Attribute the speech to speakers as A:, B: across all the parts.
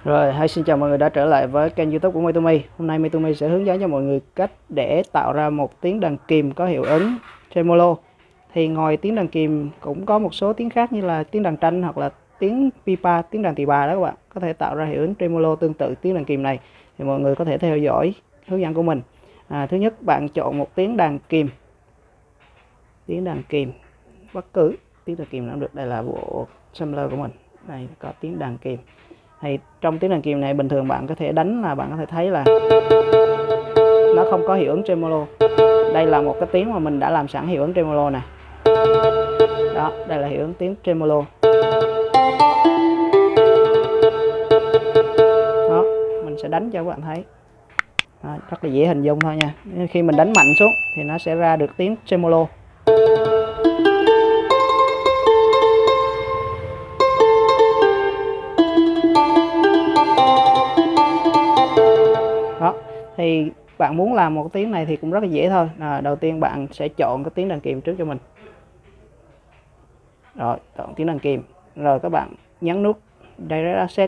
A: Rồi, xin chào mọi người đã trở lại với kênh YouTube của Mitomi. Hôm nay Mitomi sẽ hướng dẫn cho mọi người cách để tạo ra một tiếng đàn kìm có hiệu ứng tremolo. Thì ngoài tiếng đàn kìm cũng có một số tiếng khác như là tiếng đàn tranh hoặc là tiếng pipa, tiếng đàn tỳ bà đó các bạn. Có thể tạo ra hiệu ứng tremolo tương tự tiếng đàn kìm này. Thì mọi người có thể theo dõi hướng dẫn của mình. Thứ nhất, bạn chọn một tiếng đàn kìm. Tiếng đàn kìm bất cứ tiếng đàn kìm nào được. Đây là bộ sampler của mình. Đây có tiếng đàn kìm. Thì trong tiếng đàn kìm này bình thường bạn có thể đánh là bạn có thể thấy là nó không có hiệu ứng tremolo. Đây là một cái tiếng mà mình đã làm sẵn hiệu ứng tremolo này. Đó, đây là hiệu ứng tiếng tremolo. Đó, mình sẽ đánh cho các bạn thấy. Đó, rất là dễ hình dung thôi nha. Khi mình đánh mạnh xuống thì nó sẽ ra được tiếng tremolo. Đó, thì bạn muốn làm một tiếng này thì cũng rất là dễ thôi. Đầu tiên bạn sẽ chọn cái tiếng đàn kìm trước cho mình. Rồi, chọn tiếng đàn kìm. Rồi các bạn nhấn nút Direct Access.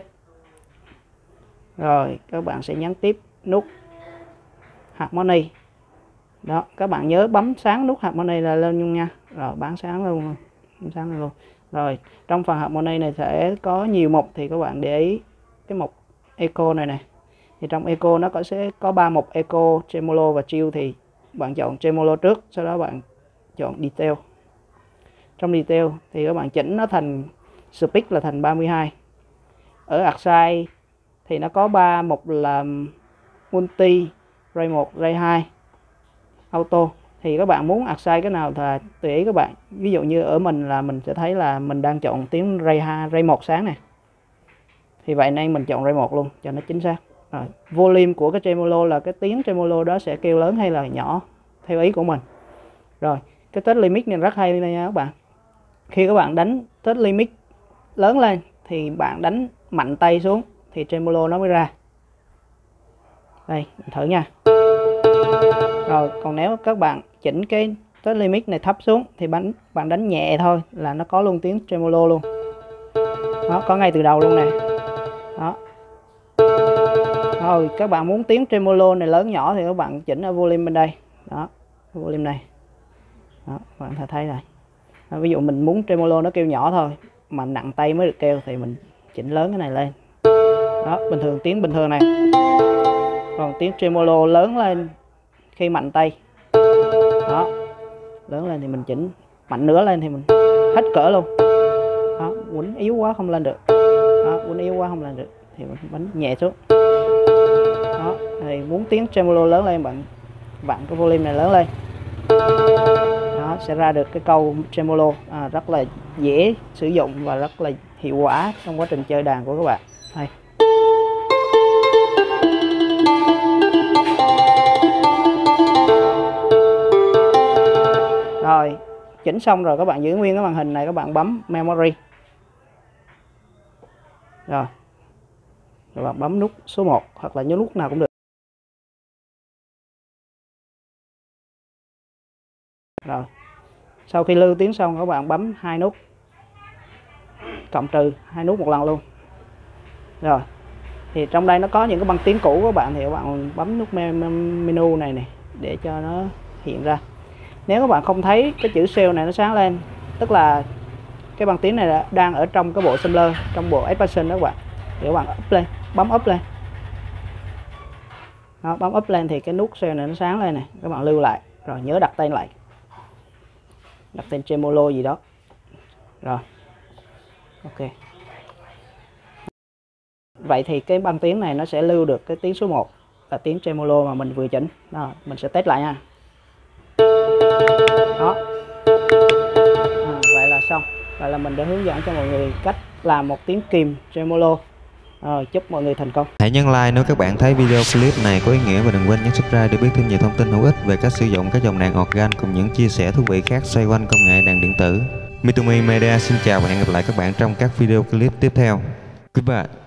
A: Rồi các bạn sẽ nhấn tiếp nút Harmony. Đó, các bạn nhớ bấm sáng nút Harmony là lên luôn nha. Rồi bấm sáng luôn, sáng luôn. Rồi, trong phần Harmony này sẽ có nhiều mục thì các bạn để ý cái mục Echo này nè. Thì trong Echo nó sẽ có 3 mục Echo, Tremolo và Chill, thì bạn chọn Tremolo trước, sau đó bạn chọn Detail. Trong Detail thì các bạn chỉnh nó thành Speed là thành 32. Ở Arcside thì nó có 3 mục là Multi, Ray 1, Ray 2, Auto. Thì các bạn muốn Arcside cái nào thì tùy ý các bạn. Ví dụ như ở mình là mình sẽ thấy là mình đang chọn tiếng Ray 2, Ray 1 sáng này. Thì vậy nên mình chọn Ray 1 luôn cho nó chính xác. Rồi, volume của cái tremolo là cái tiếng tremolo đó sẽ kêu lớn hay là nhỏ theo ý của mình. Rồi, cái test limit này rất hay nha các bạn. Khi các bạn đánh test limit lớn lên thì bạn đánh mạnh tay xuống thì tremolo nó mới ra. Đây, mình thử nha. Rồi, còn nếu các bạn chỉnh cái test limit này thấp xuống thì bạn đánh nhẹ thôi là nó có luôn tiếng tremolo luôn. Đó, có ngay từ đầu luôn nè. Đó. Rồi các bạn muốn tiếng tremolo này lớn nhỏ thì các bạn chỉnh ở volume bên đây. Đó, volume này. Đó, các bạn thấy này. Đó, ví dụ mình muốn tremolo nó kêu nhỏ thôi mà nặng tay mới được kêu thì mình chỉnh lớn cái này lên. Đó, bình thường tiếng bình thường này. Còn tiếng tremolo lớn lên khi mạnh tay. Đó, lớn lên thì mình chỉnh mạnh nữa lên thì mình hết cỡ luôn. Đó, quýnh yếu quá không lên được. Đó, quýnh yếu quá không lên được thì mình bấm nhẹ xuống. Đó, thì muốn tiếng tremolo lớn lên bạn cái volume này lớn lên. Đó, sẽ ra được cái câu tremolo rất là dễ sử dụng và rất là hiệu quả trong quá trình chơi đàn của các bạn. Đây. Rồi, chỉnh xong rồi các bạn giữ nguyên cái màn hình này, các bạn bấm memory. Rồi bạn bấm nút số 1 hoặc là nhớ nút nào cũng được. Rồi, sau khi lưu tiếng xong các bạn bấm 2 nút cộng trừ 2 nút một lần luôn. Rồi, thì trong đây nó có những cái băng tiếng cũ của bạn thì các bạn bấm nút menu này để cho nó hiện ra. Nếu các bạn không thấy cái chữ sale này nó sáng lên, tức là cái băng tiếng này đang ở trong cái bộ sampler, trong bộ expansion đó các bạn, thì các bạn up lên, bấm up lên. Đó, bấm up lên thì cái nút sale này nó sáng lên này, các bạn lưu lại, rồi nhớ đặt tên lại, đặt tên tremolo gì đó. Rồi, ok. Vậy thì cái băng tiếng này nó sẽ lưu được cái tiếng số 1 là tiếng tremolo mà mình vừa chỉnh. Đó, mình sẽ test lại nha. Đó. Vậy là xong. Vậy là mình đã hướng dẫn cho mọi người cách làm một tiếng kìm tremolo. Chúc mọi người thành công.
B: Hãy nhấn like nếu các bạn thấy video clip này có ý nghĩa và đừng quên nhấn subscribe để biết thêm nhiều thông tin hữu ích về cách sử dụng các dòng đàn organ cùng những chia sẻ thú vị khác xoay quanh công nghệ đàn điện tử. Mitomi Media xin chào và hẹn gặp lại các bạn trong các video clip tiếp theo. Goodbye.